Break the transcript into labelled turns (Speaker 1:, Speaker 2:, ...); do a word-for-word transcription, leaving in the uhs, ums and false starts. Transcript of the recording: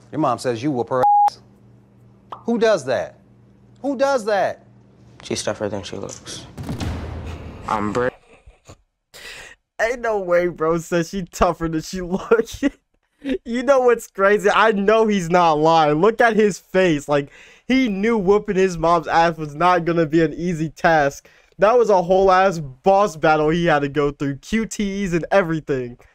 Speaker 1: Your mom says you whoop her ass. Who does that? Who does that?
Speaker 2: She's tougher than she looks. I'm brave.
Speaker 3: Ain't no way, bro says she tougher than she looks. You know what's crazy? I know he's not lying. Look at his face. like he knew whooping his mom's ass was not gonna be an easy task. That was a whole ass boss battle he had to go through, Q Ts and everything.